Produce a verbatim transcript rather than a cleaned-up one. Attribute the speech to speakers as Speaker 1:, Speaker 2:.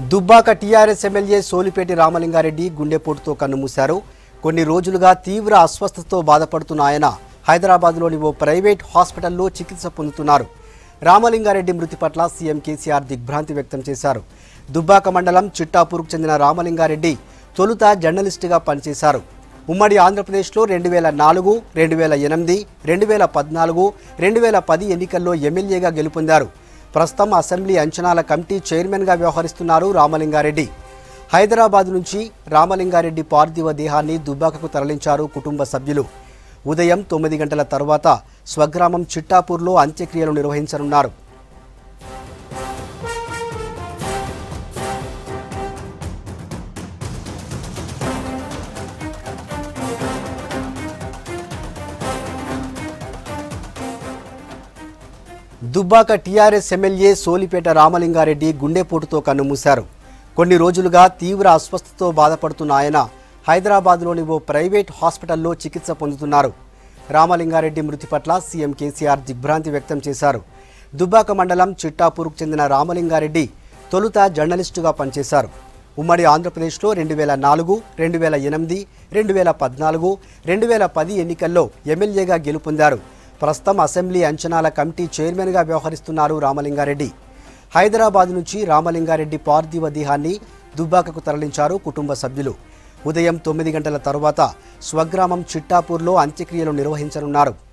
Speaker 1: Dubbaka TRS MLA Solipeti Ramalingareddy గుండెపోటుతో కన్నుమూశారు. కొన్ని రోజులుగా తీవ్ర అస్వస్థతతో బాధపడుతున్న ఆయన హైదరాబాద్లోని ఓ ప్రైవేట్ హాస్పిటల్లో చికిత్స పొందుతున్నారు. రామలింగారెడ్డి మృతి పట్ల సీఎం కేసీఆర్ దిగ్భ్రాంతి వ్యక్తం చేశారు. దుబ్బాక మండలం చిట్టాపూర్కు చెందిన రామలింగారెడ్డి తొలుత జర్నలిస్టుగా పనిచేశారు. ఉమ్మడి ఆంధ్రప్రదేశ్లో రెండు వేల నాలుగు రెండు వేల ఎనిమిది రెండు వేల పద్నాలుగు రెండు వేల పది ఎన్నికల్లో ఎమ్మెల్యేగా గెలుపొందారు. ప్రస్తుతం అసెంబ్లీ అంచనాల కమిటీ చైర్మన్గా వ్యవహరిస్తున్నారు రామలింగారెడ్డి. హైదరాబాద్ నుంచి రామలింగారెడ్డి పార్థివ దేహాన్ని దుబ్బాకకు తరలించారు కుటుంబ సభ్యులు. ఉదయం తొమ్మిది గంటల తర్వాత స్వగ్రామం చిట్టాపూర్లో అంత్యక్రియలు నిర్వహించనున్నారు. దుబ్బాక టీఆర్ఎస్ ఎమ్మెల్యే సోలిపేట రామలింగారెడ్డి గుండెపోటుతో కన్నుమూశారు. కొన్ని రోజులుగా తీవ్ర అస్వస్థతతో బాధపడుతున్న ఆయన హైదరాబాద్లోని ఓ ప్రైవేట్ హాస్పిటల్లో చికిత్స పొందుతున్నారు. రామలింగారెడ్డి మృతి పట్ల సీఎం కేసీఆర్ దిగ్భ్రాంతి వ్యక్తం చేశారు. దుబ్బాక మండలం చిట్టాపూర్కు చెందిన రామలింగారెడ్డి తొలుత జర్నలిస్టుగా పనిచేశారు. ఉమ్మడి ఆంధ్రప్రదేశ్లో రెండు వేల నాలుగు రెండు వేల ఎనిమిది రెండు వేల పద్నాలుగు రెండు వేల పది ఎన్నికల్లో ఎమ్మెల్యేగా గెలుపొందారు. ప్రస్తుతం అసెంబ్లీ అంచనాల కమిటీ చైర్మన్గా వ్యవహరిస్తున్నారు రామలింగారెడ్డి. హైదరాబాద్ నుంచి రామలింగారెడ్డి పార్థివ దేహాన్ని దుబ్బాకకు తరలించారు కుటుంబ సభ్యులు. ఉదయం తొమ్మిది గంటల తరువాత స్వగ్రామం చిట్టాపూర్లో అంత్యక్రియలు నిర్వహించనున్నారు.